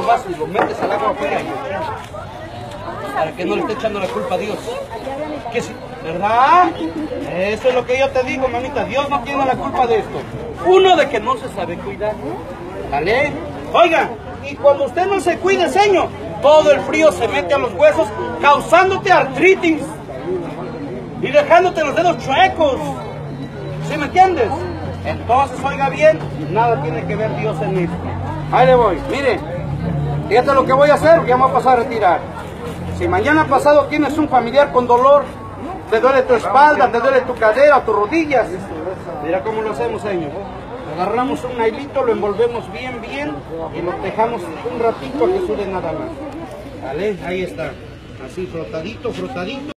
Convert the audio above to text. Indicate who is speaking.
Speaker 1: un vaso y lo metes al agua fría. Para que no le esté echando la culpa a Dios. ¿Qué sí? ¿Verdad? Eso es lo que yo te digo, mamita. Dios no tiene la culpa de esto. Uno, de que no se sabe cuidar. ¿Vale? Oiga, y cuando usted no se cuide, señor, todo el frío se mete a los huesos, causándote artritis y dejándote los dedos chuecos. ¿Sí me entiendes? Entonces, oiga bien, nada tiene que ver Dios en esto. Ahí le voy. Mire, fíjate lo que voy a hacer, ya me voy a pasar a retirar. Si mañana pasado tienes un familiar con dolor, te duele tu espalda, te duele tu cadera, tus rodillas, mira cómo lo hacemos, señor. Agarramos un hilito, lo envolvemos bien y lo dejamos un ratito a que sude nada más. ¿Vale? Ahí está. Así frotadito.